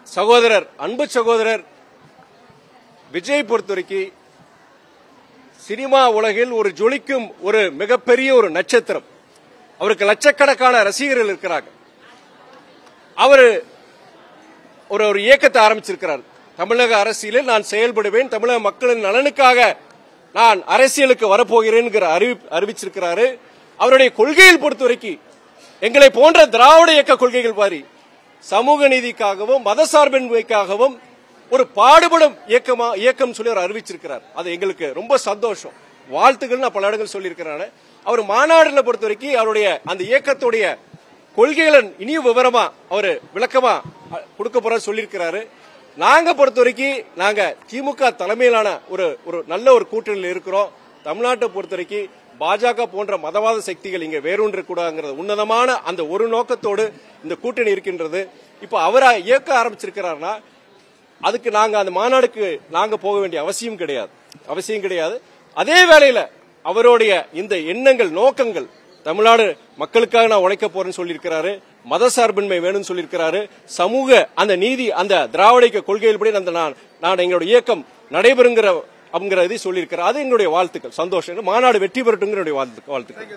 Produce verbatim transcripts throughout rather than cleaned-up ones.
சகோதரர் அன்பு சகோதரர் விஜய் பொறுத்தவரைக்கும் சினிமா உலகில் ஒரு ஜொலிக்கும் ஒரு மிகப்பெரிய ஒரு நட்சத்திரம். அவருக்கு லட்சக்கணக்கான ரசிகர்கள் இருக்கிறாங்க. அவர் ஒரு ஒரு இயக்கத்தை ஆரம்பிச்சிருக்கிறார். தமிழக அரசியலில் நான் செயல்படுவேன், தமிழக மக்களின் நலனுக்காக நான் அரசியலுக்கு வரப்போகிறேன் அறிவிச்சிருக்கிறாரு. அவருடைய கொள்கையில் பொறுத்தவரைக்கும் எங்களை போன்ற திராவிட இயக்க கொள்கைகள் பாரி சமூக நீதிக்காகவும் மதசார்பின்மைக்காகவும் ஒரு பாடுபடும் இயக்கமா இயக்கம் சொல்லி அவர் அறிவிச்சிருக்கிறார். அது எங்களுக்கு ரொம்ப சந்தோஷம், வாழ்த்துக்கள். நான் பல இடங்கள் சொல்லியிருக்கிறாரு. அவர் மாநாடுல பொறுத்த வரைக்கும் அவருடைய அந்த இயக்கத்துடைய கொள்கைகளை இனியும் விவரமா அவரு விளக்கமா கொடுக்க போற சொல்லியிருக்கிறாரு. நாங்க பொறுத்த வரைக்கும் நாங்க திமுக தலைமையிலான ஒரு ஒரு நல்ல ஒரு கூட்டணியில் இருக்கிறோம். தமிழ்நாட்டை பொறுத்த வரைக்கும் பாஜக போன்ற மதவாத சக்திகள் இங்க வேரூன்ற கூடாதுங்கிறது உன்னதமான அந்த ஒரு நோக்கத்தோடு இந்த கூட்டணி இருக்கின்றது. இப்ப அவரா இயக்க ஆரம்பிச்சிருக்கிறார்னா அதுக்கு நாங்க அந்த மாநாடுக்கு நாங்க போக வேண்டிய அவசியம் கிடையாது அவசியம் கிடையாது. அதே வேளையில அவருடைய இந்த எண்ணங்கள் நோக்கங்கள் தமிழ்நாடு மக்களுக்காக நான் உழைக்க போறேன்னு சொல்லியிருக்கிறாரு. மதசார்பின்மை வேணும்னு சொல்லியிருக்கிறாரு. சமூக அந்த நீதி அந்த திராவிட கொள்கையின்படி அந்த நான் எங்களுடைய இயக்கம் நடைபெறுங்கிற அப்படிங்கிற இதை சொல்லியிருக்கிறார். அது எங்களுடைய வாழ்த்துக்கள், சந்தோஷம். மாநாடு வெற்றி பெறட்டுங்கிற வாழ்த்துக்கள்.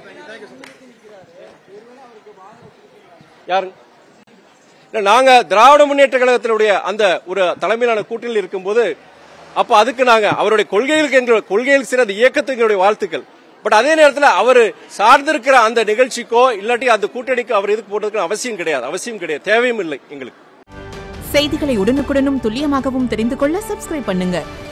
யாருங்க நாங்க திராவிட முன்னேற்ற கழகத்தினுடைய அந்த ஒரு தலைமையிலான கூட்டணியில் இருக்கும்போது அப்ப அதுக்கு நாங்க அவருடைய கொள்கைகளுக்கு எங்களுடைய கொள்கைகள் சிறந்த இயக்கத்துக்கு எங்களுடைய வாழ்த்துக்கள். பட் அதே நேரத்தில் அவர் சார்ந்திருக்கிற அந்த நிகழ்ச்சிக்கோ இல்லாட்டி அந்த கூட்டணிக்கோ அவர் இதுக்கு போடுறதுக்கு அவசியம் கிடையாது அவசியம் கிடையாது தேவையும் இல்லை எங்களுக்கு. செய்திகளை உடனுக்குடனும் துல்லியமாகவும் தெரிந்து கொள்ள சப்ஸ்கிரைப் பண்ணுங்க.